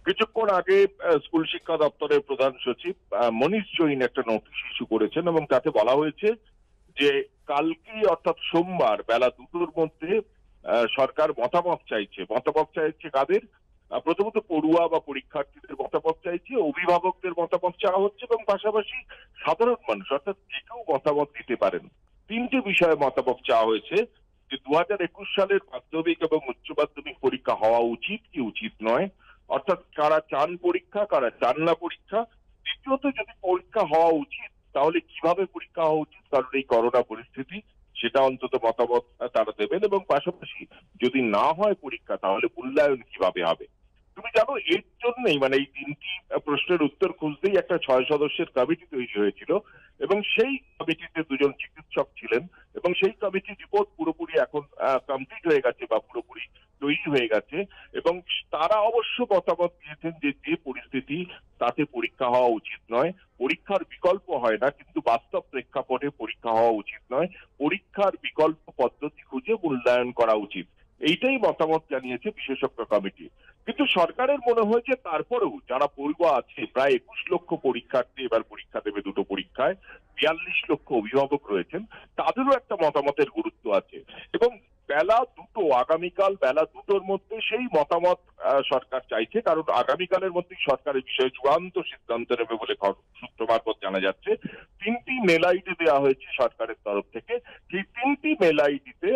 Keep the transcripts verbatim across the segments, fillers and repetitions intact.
কিছুক্ষণ আগে স্কুল শিক্ষা দপ্তরের প্রধান সচিব মনীষ জৈন একটা নোটিশ ইস্যু করেছেন এবং তাতে বলা হয়েছে যে কালকে অর্থাৎ সোমবার বেলা দুটোর মধ্যে সরকার মতামত চাইছে। মতামত চাইছে কাদের? প্রথমত পড়ুয়া বা পরীক্ষার্থীদের মতামত চাইছে, অভিভাবকদের মতামত চাওয়া হচ্ছে এবং পাশাপাশি সাধারণ মানুষ অর্থাৎ যে কেউ মতামত দিতে পারেন। তিনটি বিষয়ে মতামত চাওয়া হয়েছে যে দু হাজার একুশ সালের মাধ্যমিক এবং উচ্চ মাধ্যমিক পরীক্ষা হওয়া উচিত কি উচিত নয়, অর্থাৎ কারা চান পরীক্ষা কারা চান না পরীক্ষা। দ্বিতীয়ত যদি পরীক্ষা হওয়া উচিত তাহলে কিভাবে পরীক্ষা হওয়া উচিত, কারণ এই করোনা পরিস্থিতি, সেটা অন্তত মতামত তারা দেবেন। এবং পাশাপাশি যদি না হয় পরীক্ষা তাহলে মূল্যায়ন কিভাবে হবে। তুমি জানো এর জন্যই মানে এই তিনটি প্রশ্নের উত্তর খুঁজতেই একটা ছয় সদস্যের কমিটি তৈরি হয়েছিল এবং সেই কমিটিতে দুজন চিকিৎসক ছিলেন এবং সেই কমিটির রিপোর্ট পুরোপুরি এখন কমপ্লিট হয়ে গেছে বা পুরোপুরি তৈরি হয়ে গেছে এবং তারা অবশ্য মতামত দিয়েছেন যে যে পরিস্থিতি তাতে পরীক্ষা হওয়া উচিত নয়। পরীক্ষার বিকল্প হয় না, কিন্তু বাস্তব প্রেক্ষাপটে পরীক্ষা হওয়া উচিত নয়, পরীক্ষার বিকল্প পদ্ধতি খুঁজে মূল্যায়ন করা উচিত। এইটাই মতামত জানিয়েছে বিশেষজ্ঞ কমিটি। কিন্তু সরকারের মনে হয়েছে তারপরেও যারা পড়ুয়া আছে, প্রায় একুশ লক্ষ পরীক্ষার্থী এবার পরীক্ষা দেবে দুটো পরীক্ষায়, বিয়াল্লিশ লক্ষ অভিভাবক রয়েছেন, তাদেরও একটা মতামতের গুরুত্ব আছে এবং বেলা দুটো আগামীকাল বেলা দুটোর মধ্যে সেই মতামত সরকার চাইছে, কারণ আগামীকালের মধ্যেই সরকারের বিষয়ে চূড়ান্ত সিদ্ধান্ত নেবে বলে সূত্র মারফত জানা যাচ্ছে। তিনটি মেল আইডি দেওয়া হয়েছে সরকারের তরফ থেকে, সেই তিনটি মেল আইডিতে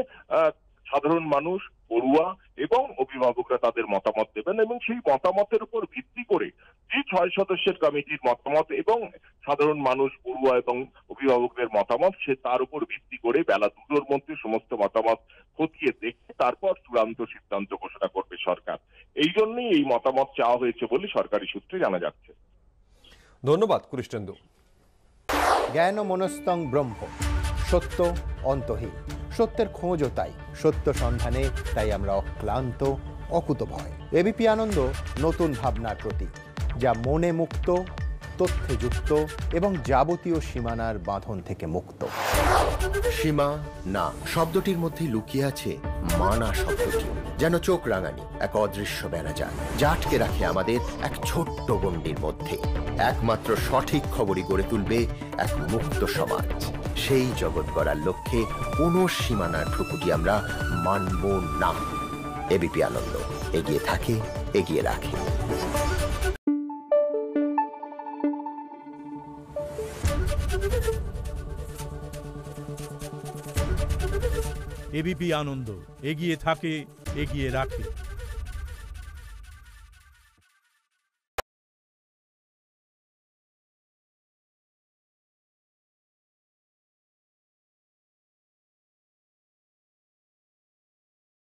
সাধারণ মানুষ, পড়ুয়া এবং অভিভাবকরা তাদের মতামত দেবেন এবং সেই মতামতের উপর ভিত্তি করে যে ছয় সদস্যের কমিটির মতামত এবং সাধারণ মানুষ, পড়ুয়া এবং অভিভাবকদের মতামত, সে তার উপর ভিত্তি করে বেলা দুটোর মধ্যে সমস্ত মতামত খতিয়ে দেখে তারপর চূড়ান্ত সিদ্ধান্ত ঘোষণা করবে সরকার। এই জন্যই এই মতামত চাওয়া হয়েছে বলে সরকারি সূত্রে জানা যাচ্ছে। ধন্যবাদ কৃষ্ণেন্দু। জ্ঞান মনস্তং ব্রহ্ম, সত্য অন্তহীন। সত্যের খোঁজও তাই, সত্য সন্ধানে তাই আমরা অক্লান্ত, অকুতভয়। এবিপি আনন্দ নতুন ভাবনার প্রতীক, যা মনে মুক্ত, তথ্যে যুক্ত এবং যাবতীয় সীমানার বাঁধন থেকে মুক্ত। সীমা না শব্দটির মধ্যে লুকিয়ে আছে মানা শব্দটি, যেন চোখ রাঙানি এক অদৃশ্য বেড়াজাল, যা আটকে রাখে আমাদের এক ছোট্ট গণ্ডির মধ্যে। একমাত্র সঠিক খবরই গড়ে তুলবে এক মুক্ত সমাজ। সেই জগৎ গড়ার লক্ষ্যে কোনো সীমানার ঠুকুটি আমরা মানব না। এবিপি আনন্দ এগিয়ে থাকে, এগিয়ে রাখে। এবিপি আনন্দ এগিয়ে থাকে, এগিয়ে রাখে।